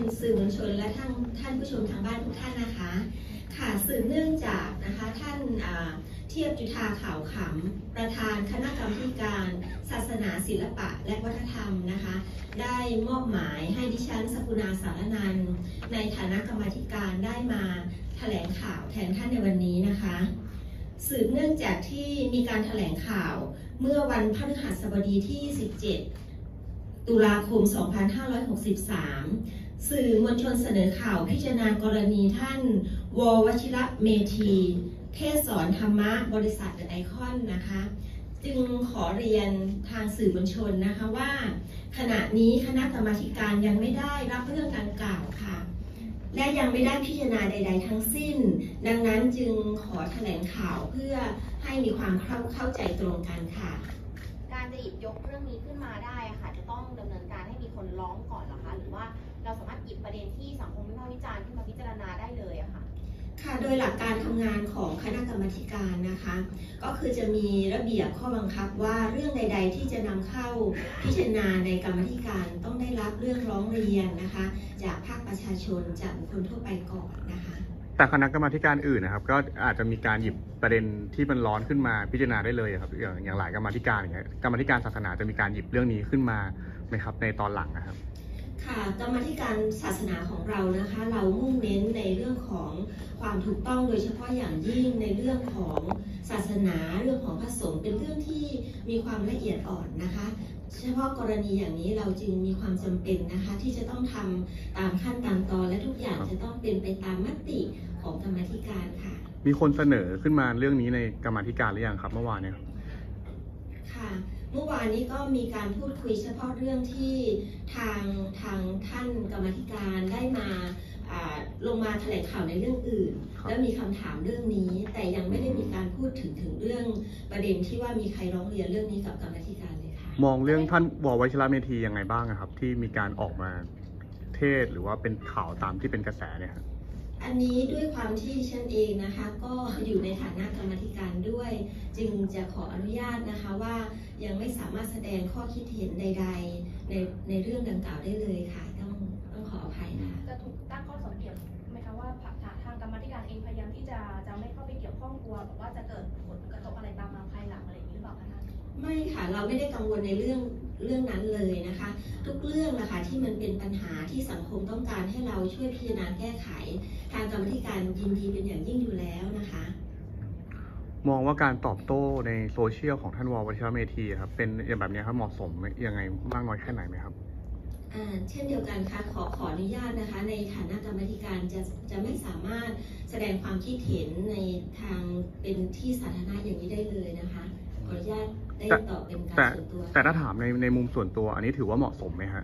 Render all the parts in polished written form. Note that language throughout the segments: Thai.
สื่อมวลชนและท่านผู้ชมทางบ้านทุกท่านนะคะค่ะสืบเนื่องจากนะคะท่านเทียบจุฑาขาวขำประธานคณะกรรมาการศาสนาศิลปะและวัฒนธรรมนะคะได้มอบหมายให้ดิฉันสกุณาสารนันท์ในฐานะกรรมาการได้มาแถลงข่าวแทนท่านในวันนี้นะคะสืบเนื่องจากที่มีการแถลงข่าวเมื่อวันพฤหัสบดีที่ 17 ตุลาคม 2563 สื่อมวลชนเสนอข่าวพิจารณากรณีท่านว.วชิระเมธีเทศสอนธรรมะบริษัทเดอะไอคอนนะคะจึงขอเรียนทางสื่อมวลชนนะคะว่าขณะนี้คณะกรรมาการยังไม่ได้รับเรื่องดังกล่าวค่ะและยังไม่ได้พิจารณาใดๆทั้งสิ้นดังนั้นจึงขอแถลงข่าวเพื่อให้มีความเข้าใจตรงกันค่ะการจะหยิบยกเรื่องนี้ขึ้นมาได้ค่ะจะต้องดำเนินการให้มีคนร้องก่อนหรอคะหรือว่าเราสามารถหยิบประเด็นที่สังคมวิพากษ์วิจารณ์ขึ้นมาพิจารณาได้เลยอะค่ะค่ะโดยหลักการทำงานของคณะกรรมาการนะคะก็คือจะมีระเบียบข้อบังคับว่าเรื่องใดๆที่จะนำเข้าพิจารณาในกรรมาการต้องได้รับเรื่องร้องเรียนนะคะจากภาคประชาชนจากบุคคลทั่วไปก่อนนะคะแต่คณะกรรมาการอื่นนะครับก็อาจจะมีการหยิบประเด็นที่มันร้อนขึ้นมาพิจารณาได้เลยครับอย่างหลายกรรมาการอย่างเงี้ยกรรมาการศาสนาจะมีการหยิบเรื่องนี้ขึ้นมาไหมครับในตอนหลังนะครับค่ะกรรมาการศาสนาของเรานะคะเรามุ่งเน้นในเรื่องของความถูกต้องโดยเฉพาะอย่างยิ่งในเรื่องของศาสนาเรื่องของพระสงฆ์เป็นเรื่องที่มีความละเอียดอ่อนนะคะเฉพาะกรณีอย่างนี้เราจึงมีความจำเป็นนะคะที่จะต้องทำตามขั้นตามตอนและทุกอย่างจะต้องเป็นไปตามมติของกรรมาการค่ะมีคนเสนอขึ้นมาเรื่องนี้ในกรรมาการหรือยังครับเมื่อวานเนี่ยค่ะเมื่อวานนี้ก็มีการพูดคุยเฉพาะเรื่องที่ทางท่านกรรมาการได้มาลงมาแถลงข่าวในเรื่องอื่นแล้วมีคำถามเรื่องนี้แต่ยังไม่ได้มีการพูดถึงเรื่องประเด็นที่ว่ามีใครร้องเรียนเรื่องนี้กับกรรมาการเลยค่ะมองเรื่องท่านว.วชิระเมธียังไงบ้างครับที่มีการออกมาเทศหรือว่าเป็นข่าวตามที่เป็นกระแสเนี่ยครับอันนี้ด้วยความที่ฉันเองนะคะก็อยู่ในฐานะกรรมาการด้วยจึงจะขออนุญาตนะคะว่ายังไม่สามารถแสดงข้อคิดเห็นใดๆในเรื่องดังกล่าวได้เลยค่ะต้องขออภัยค่ะจะถูกตั้งข้อสังเกตไหมคะว่าทางกรรมาการเองพยายามที่จะไม่เข้าไปเกี่ยวข้องกลัวบอกว่าจะเกิดผลกระทบอะไรตามมาภายหลังอะไรอย่างนี้หรือเปล่าคะท่านไม่ค่ะเราไม่ได้กังวลในเรื่องนั้นเลยนะคะทุกเรื่องนะคะที่มันเป็นปัญหาที่สังคมต้องการให้เราช่วยพิจารณาแก้ไขทางกรรมาการยินดีเป็นอย่างยิ่งอยู่แล้วนะคะมองว่าการตอบโต้ในโซเชียลของท่านว.วชิระเมธีครับเป็นอย่างแบบนี้ครับเหมาะสมยังไงมากน้อยแค่ไหนไหมครับเช่นเดียวกันค่ะขออนุญาตนะคะในฐานะกรรมาการจะไม่สามารถแสดงความคิดเห็นในทางเป็นที่สาธารณะอย่างนี้ได้เลยนะคะขออนุญาตได้ตอบเป็นการส่วนตัวแต่ถ้าถามในมุมส่วนตัวอันนี้ถือว่าเหมาะสมไหมฮะ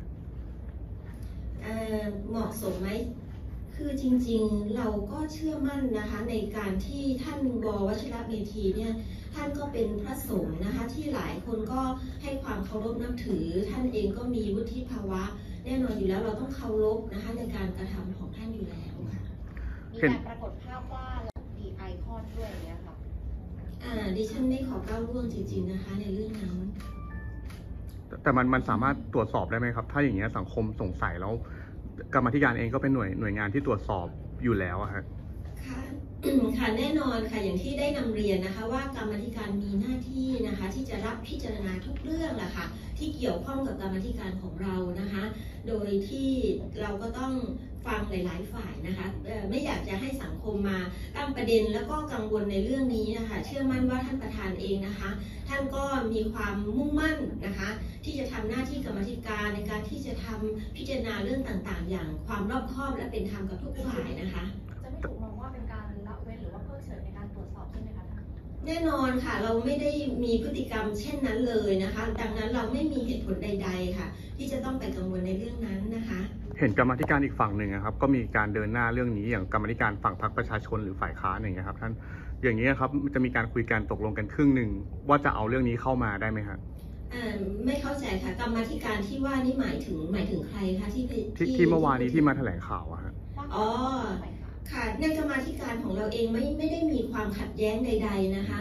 เหมาะสมไหมคือจริงๆเราก็เชื่อมั่นนะคะในการที่ท่านว.วชิระเมธีเนี่ยท่านก็เป็นพระสงฆ์นะคะที่หลายคนก็ให้ความเคารพนับถือท่านเองก็มีวุฒิภาวะแน่นอนอยู่แล้วเราต้องเคารพนะคะในการกระทำของท่านอยู่แล้วค่ะมีการปรากฏภาพว่าดีไอคอนด้วยอย่างเงี้ยค่ะดิฉันไม่ขอก้าวล่วงจริงๆนะคะในเรื่องนั้นแต่มันสามารถตรวจสอบได้ไหมครับถ้าอย่างเงี้ยสังคมสงสัยแล้วกรรมาธิการเองก็เป็นหน่วยงานที่ตรวจสอบอยู่แล้วอะครับค่ะแน่นอนค่ะอย่างที่ได้นำเรียนนะคะว่ากรรมาธิการมีหน้าที่นะคะที่จะรับพิจารณาทุกเรื่องแหละค่ะที่เกี่ยวข้องกับกรรมาธิการของเรานะคะโดยที่เราก็ต้องฟังหลายๆฝ่ายนะคะไม่อยากจะให้สังคมมาตั้งประเด็นแล้วก็กังวลในเรื่องนี้นะคะเชื่อมั่นว่าท่านประธานเองนะคะท่านก็มีความมุ่งมั่นนะคะที่จะทำหน้าที่กรรมาธิการในการที่จะทำพิจารณาเรื่องต่างๆอย่างความรอบคอบและเป็นธรรมกับทุกฝ่ายนะคะจะไม่ถูกมองว่าเป็นการละเว้นหรือว่าเพิกเฉยในการตรวจสอบใช่ไหมคะท่านแน่นอนค่ะเราไม่ได้มีพฤติกรรมเช่นนั้นเลยนะคะดังนั้นเราไม่มีเหตุผลใดๆค่ะที่จะต้องไปกังวลในเรื่องนั้นนะคะเห็นกรรมาธิการอีกฝั่งหนึ่งนะครับก็มีการเดินหน้าเรื่องนี้อย่างกรรมาธิการฝั่งพรรคประชาชนหรือฝ่ายค้านอย่างเงี้ยครับท่านอย่างนี้ครับจะมีการคุยกันตกลงกันครึ่งหนึ่งว่าจะเอาเรื่องนี้เข้ามาได้ไหมครับไม่เข้าใจค่ะกรรมาธิการที่ว่านี่หมายถึงใครคะที่เมื่อวานนี้ที่มาแถลงข่าวอะฮะอ๋อค่ะในกรรมาธิการของเราเองไม่ได้มีความขัดแย้งใดๆนะคะ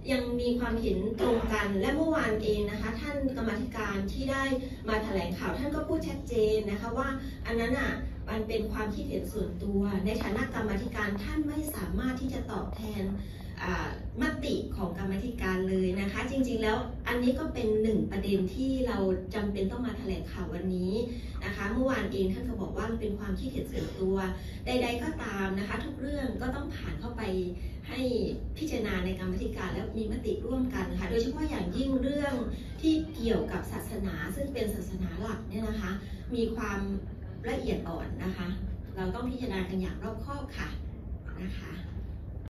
ยังมีความเห็นตรงกันและเมื่อวานเองนะคะท่านกรรมาธิการที่ได้มาแถลงข่าวท่านก็พูดชัดเจนนะคะว่าอันนั้นอ่ะมันเป็นความคิดเห็นส่วนตัวในฐานะกรรมาธิการท่านไม่สามารถที่จะตอบแทนมติของกรรมาธิการเลยนะคะจริงๆแล้วอันนี้ก็เป็นหนึ่งประเด็นที่เราจำเป็นต้องมาแถลงข่าววันนี้นะคะเมื่อวานเองท่านก็บอกว่ามันเป็นความคิดเห็นส่วนตัวใดๆก็ตามนะคะทุกเรื่องก็ต้องผ่านเข้าไปให้พิจารณาในกรรมาธิการแล้วมีมติร่วมกันค่ะโดยเฉพาะอย่างยิ่งเรื่องที่เกี่ยวกับศาสนาซึ่งเป็นศาสนาหลักเนี่ยนะคะมีความละเอียดอ่อนนะคะเราต้องพิจารณากันอย่างรอบคอบค่ะนะคะ